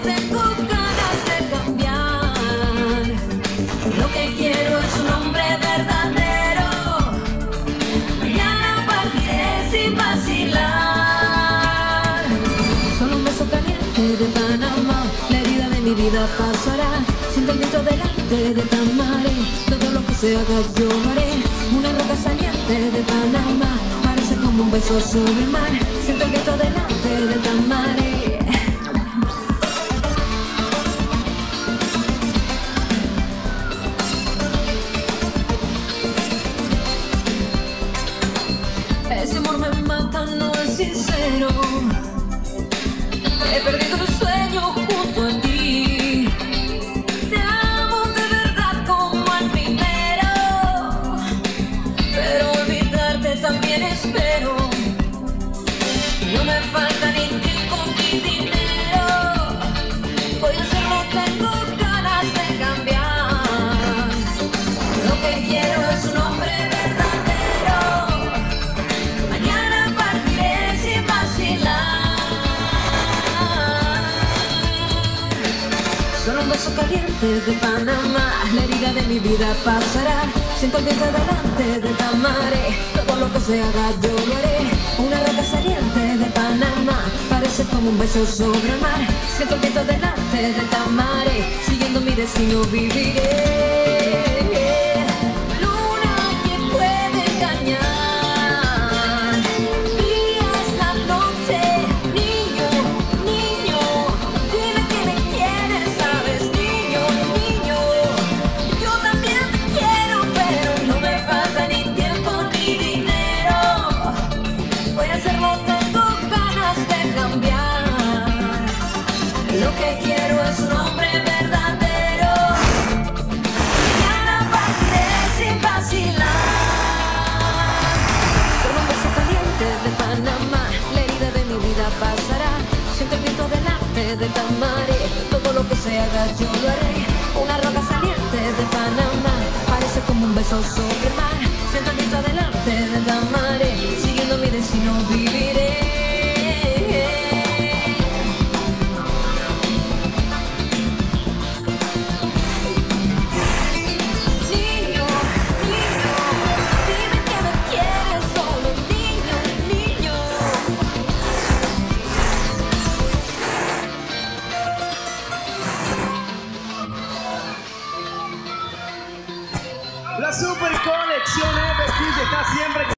tengo ganas de cambiar. Lo que quiero es un hombre verdadero. Mañana partiré sin vacilar. Solo un beso caliente de Panamá, la herida de mi vida pasará. Siento el viento delante de Tamaré, todo lo que se haga yo lo haré. Una roca saliente de Panamá, parece como un beso sobre el mar. Siento el viento delante de Tamaré. Ese amor me mata, no es sincero. He perdido el sueño junto a ti. Te amo de verdad como al primero, pero olvidarte también espero. No me falta ni tiempo ni dinero. Voy a hacerlo, tengo ganas de cambiar. Lo que quiero es un hombre verdadero. Mañana partiré sin vacilar. Solo un beso caliente de Panamá, la herida de mi vida pasará. Siento el viento delante de Tamaré, todo lo que se haga yo lo haré. Una roca saliente de Panamá, parece como un beso sobre el mar. Siento el viento delante de Tamaré, siguiendo mi destino viviré. Luna que puede engañar, día es la noche. Niño, niño, dime que me quieres, sabes. Niño, niño, yo también te quiero, pero no me falta ni tiempo ni dinero. Voy a hacerlo, tengo ganas de cambiar. Lo que quiero es un hombre verdadero. Mañana partiré sin vacilar. Solo un beso caliente de Panamá, la herida de mi vida pasará. Siento el viento delante de Tamaré, todo lo que se haga yo